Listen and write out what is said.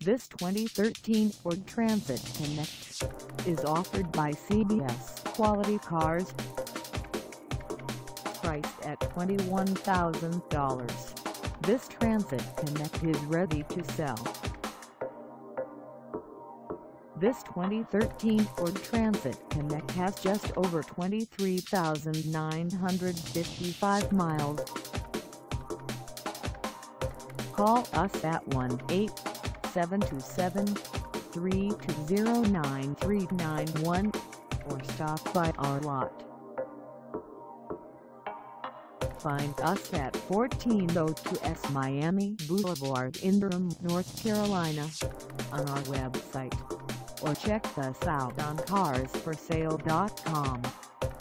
This 2013 Ford Transit Connect is offered by CBS Quality Cars. Priced at $21,000, this Transit Connect is ready to sell. This 2013 Ford Transit Connect has just over 23,955 miles. Call us at 1-877-320-9391 or stop by our lot. Find us at 1402 S Miami Boulevard in Durham, North Carolina, on our website, or check us out on carsforsale.com.